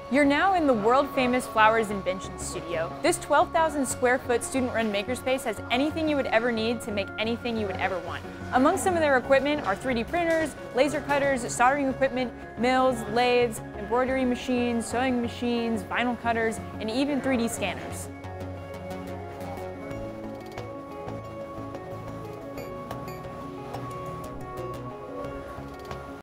You're now in the world-famous Flowers Invention studio. This 12,000 square foot student-run makerspace has anything you would ever need to make anything you would ever want. Among some of their equipment are 3D printers, laser cutters, soldering equipment, mills, lathes, embroidery machines, sewing machines, vinyl cutters, and even 3D scanners.